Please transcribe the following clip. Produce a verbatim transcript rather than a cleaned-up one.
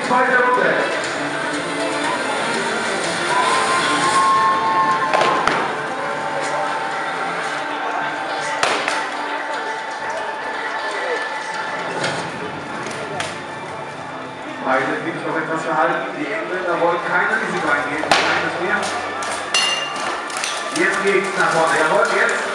zweite Runde. Beide Teams noch etwas verhalten. Die Engländer wollen kein Risiko eingehen. Keines mehr. Jetzt geht's nach vorne. Jawohl, jetzt.